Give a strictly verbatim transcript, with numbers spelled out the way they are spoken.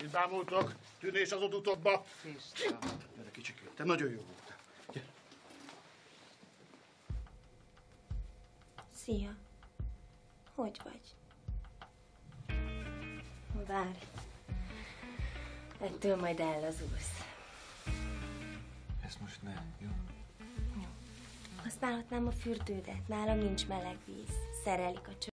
Kicsit bámultok, tűnés az odutokba. Tiszta. Gyere kicsikét, te nagyon jó voltál. Gyere. Szia. Hogy vagy? Várj. Ettől majd ellazulsz. Ezt most nem, jó? Jó. Használhatnám a fürdődet. Nálam nincs meleg víz. Szerelik a cső.